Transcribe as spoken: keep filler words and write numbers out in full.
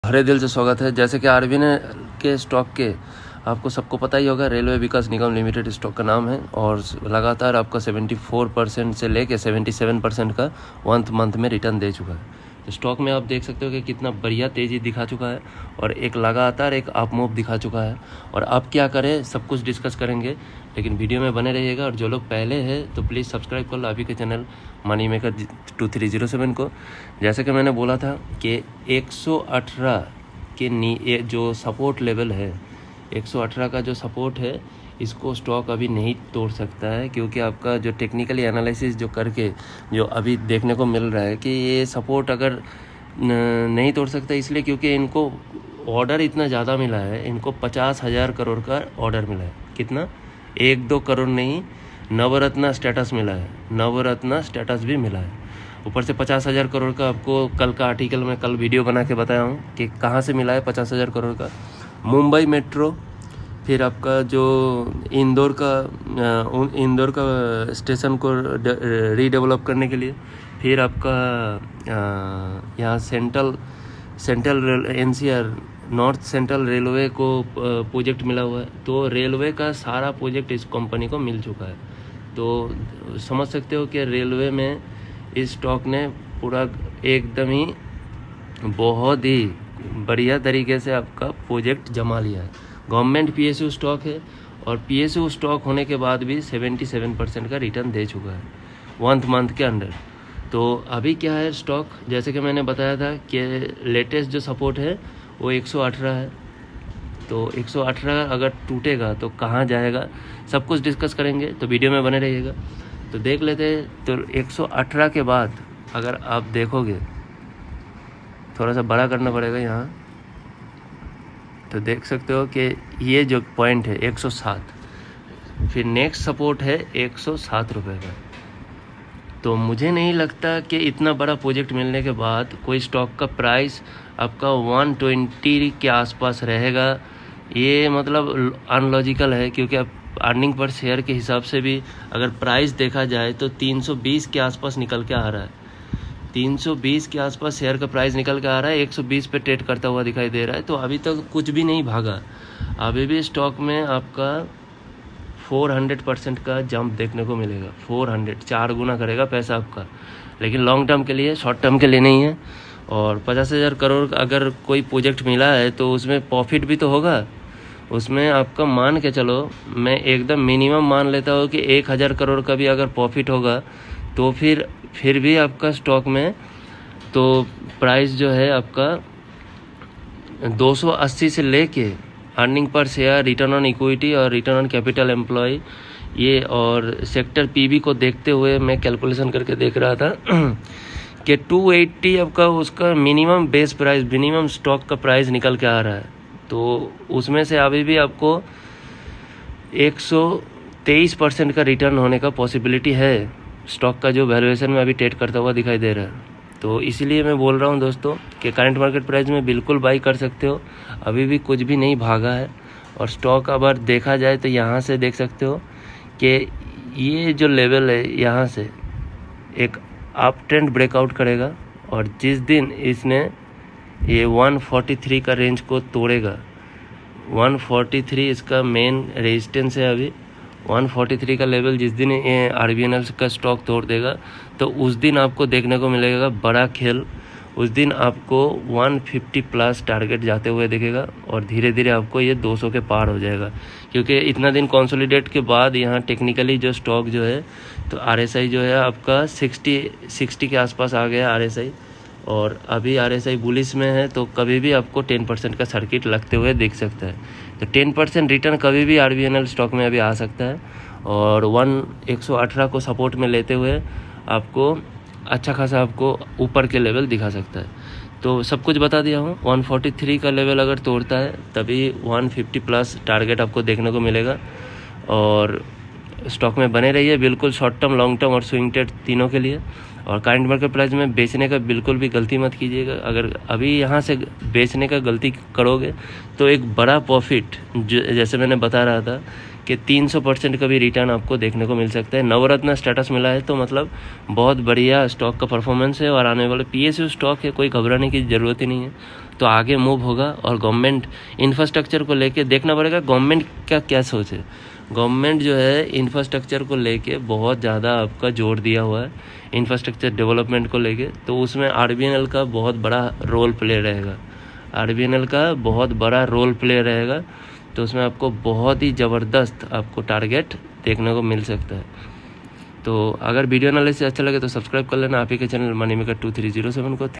हरे दिल से स्वागत है। जैसे कि आरबीएनएल के स्टॉक के आपको सबको पता ही होगा, railway Vikas Nigam limited stock का नाम है और लगातार आपका चौहत्तर परसेंट से लेके सतहत्तर परसेंट का वन मंथ में रिटर्न दे चुका है। तो स्टॉक में आप देख सकते हो कि कितना बढ़िया तेज़ी दिखा चुका है और एक लगातार एक अप मूव दिखा चुका है। और अब क्या करें सब कुछ डिस्कस करेंगे, लेकिन वीडियो में बने रहिएगा। और जो लोग पहले हैं तो प्लीज़ सब्सक्राइब कर लो अभी के channel money maker two three zero seven को। जैसे कि मैंने बोला था कि एक सौ अठारह के नी जो सपोर्ट लेवल है, एक सौ अठारह का जो सपोर्ट है, इसको स्टॉक अभी नहीं तोड़ सकता है, क्योंकि आपका जो टेक्निकली एनालिसिस जो करके जो अभी देखने को मिल रहा है कि ये सपोर्ट अगर नहीं तोड़ सकता, इसलिए क्योंकि इनको ऑर्डर इतना ज़्यादा मिला है। इनको पचास हज़ार करोड़ का ऑर्डर मिला है। कितना? एक दो करोड़ नहीं, नवरत्न स्टेटस मिला है, नवरत्न स्टेटस भी मिला है। ऊपर से पचास हज़ार करोड़ का आपको कल का आर्टिकल में कल वीडियो बना के बताया हूँ कि कहाँ से मिला है पचास हज़ार करोड़ का। मुंबई मेट्रो, फिर आपका जो इंदौर का इंदौर का स्टेशन को रीडेवलप करने के लिए, फिर आपका यहाँ central central NCR north central railway को प्रोजेक्ट मिला हुआ है। तो रेलवे का सारा प्रोजेक्ट इस कंपनी को मिल चुका है। तो समझ सकते हो कि रेलवे में इस स्टॉक ने पूरा एकदम ही बहुत ही बढ़िया तरीके से आपका प्रोजेक्ट जमा लिया है। गवर्नमेंट पीएसयू स्टॉक है और पीएसयू स्टॉक होने के बाद भी सतहत्तर परसेंट का रिटर्न दे चुका है वन मंथ के अंदर। तो अभी क्या है स्टॉक, जैसे कि मैंने बताया था कि लेटेस्ट जो सपोर्ट है वो एक सौ अठारह है। तो एक सौ अठारह अगर टूटेगा तो कहाँ जाएगा, सब कुछ डिस्कस करेंगे, तो वीडियो में बने रहिएगा। तो देख लेते हैं। तो एक सौ अठारह के बाद अगर आप देखोगे, थोड़ा सा बड़ा करना पड़ेगा यहाँ, तो देख सकते हो कि ये जो पॉइंट है एक सौ सात, फिर नेक्स्ट सपोर्ट है एक सौ सात रुपये का। तो मुझे नहीं लगता कि इतना बड़ा प्रोजेक्ट मिलने के बाद कोई स्टॉक का प्राइस आपका एक सौ बीस के आसपास रहेगा। ये मतलब अनलॉजिकल है, क्योंकि आप अर्निंग पर शेयर के हिसाब से भी अगर प्राइस देखा जाए तो तीन सौ बीस के आसपास निकल के आ रहा है। तीन सौ बीस के आसपास शेयर का प्राइस निकल के आ रहा है, एक सौ बीस पे ट्रेड करता हुआ दिखाई दे रहा है। तो अभी तक कुछ भी नहीं भागा, अभी भी स्टॉक में आपका चार सौ परसेंट का जंप देखने को मिलेगा। चार सौ, चार गुना करेगा पैसा आपका, लेकिन लॉन्ग टर्म के लिए, शॉर्ट टर्म के लिए नहीं है। और पचास हज़ार करोड़ अगर कोई प्रोजेक्ट मिला है तो उसमें प्रॉफिट भी तो होगा। उसमें आपका मान के चलो, मैं एकदम मिनिमम मान लेता हूँ कि एक हज़ार करोड़ का भी अगर प्रॉफिट होगा तो फिर फिर भी आपका स्टॉक में तो प्राइस जो है आपका दो सौ अस्सी से लेके अर्निंग पर शेयर, रिटर्न ऑन इक्विटी और रिटर्न ऑन कैपिटल एम्प्लॉय, ये और सेक्टर पीबी को देखते हुए मैं कैलकुलेशन करके देख रहा था कि दो सौ अस्सी आपका उसका minimum base price, minimum stock का प्राइस निकल के आ रहा है। तो उसमें से अभी भी आपको एक सौ तेईस परसेंट का रिटर्न होने का पॉसिबिलिटी है। स्टॉक का जो वैल्यूएशन में अभी ट्रेड करता हुआ दिखाई दे रहा है। तो इसीलिए मैं बोल रहा हूँ दोस्तों कि करंट मार्केट प्राइस में बिल्कुल बाई कर सकते हो, अभी भी कुछ भी नहीं भागा है। और स्टॉक अगर देखा जाए तो यहाँ से देख सकते हो कि ये जो लेवल है, यहाँ से एक अप ट्रेंड ब्रेकआउट करेगा और जिस दिन इसने ये एक सौ तैंतालीस का रेंज को तोड़ेगा, एक सौ तैंतालीस इसका मेन रेजिस्टेंस है। अभी एक सौ तैंतालीस का लेवल जिस दिन ये आरबीएनएल का स्टॉक तोड़ देगा तो उस दिन आपको देखने को मिलेगा बड़ा खेल। उस दिन आपको एक सौ पचास प्लस टारगेट जाते हुए दिखेगा और धीरे धीरे आपको ये दो सौ के पार हो जाएगा, क्योंकि इतना दिन कंसोलिडेट के बाद यहाँ टेक्निकली जो स्टॉक जो है, तो आरएसआई जो है आपका साठ साठ के आसपास आ गया आरएसआई, और अभी आरएसआई बुलिश में है। तो कभी भी आपको दस परसेंट का सर्किट लगते हुए दिख सकता है। तो दस परसेंट रिटर्न कभी भी आरबीएनएल स्टॉक में अभी आ सकता है और वन एक सौ अठारह को सपोर्ट में लेते हुए आपको अच्छा खासा आपको ऊपर के लेवल दिखा सकता है। तो सब कुछ बता दिया हूँ। एक सौ तैंतालीस का लेवल अगर तोड़ता है तभी एक सौ पचास प्लस टारगेट आपको देखने को मिलेगा। और स्टॉक में बने रहिए बिल्कुल, शॉर्ट टर्म, लॉन्ग टर्म और स्विंग ट्रेड तीनों के लिए। और करंट मार्केट प्राइस में बेचने का बिल्कुल भी गलती मत कीजिएगा। अगर अभी यहाँ से बेचने का गलती करोगे तो एक बड़ा प्रॉफिट, जैसे मैंने बता रहा था कि तीन सौ परसेंट का भी रिटर्न आपको देखने को मिल सकता है। नवरत्न स्टेटस मिला है तो मतलब बहुत बढ़िया स्टॉक का परफॉर्मेंस है और आने वाले पीएसयू स्टॉक है, कोई घबराने की ज़रूरत ही नहीं है। तो आगे मूव होगा। और गवर्नमेंट इंफ्रास्ट्रक्चर को लेके देखना पड़ेगा गवर्नमेंट का क्या सोच है। गवर्नमेंट जो है इंफ्रास्ट्रक्चर को लेके बहुत ज़्यादा आपका जोर दिया हुआ है, इंफ्रास्ट्रक्चर डेवलपमेंट को लेके, तो उसमें आरबीएनएल का बहुत बड़ा रोल प्ले रहेगा। आरबीएनएल का बहुत बड़ा रोल प्ले रहेगा, तो उसमें आपको बहुत ही ज़बरदस्त आपको टारगेट देखने को मिल सकता है। तो अगर वीडियो एनालिसिस अच्छा लगे तो सब्सक्राइब कर लेना आप ही के channel money maker two three zero seven को।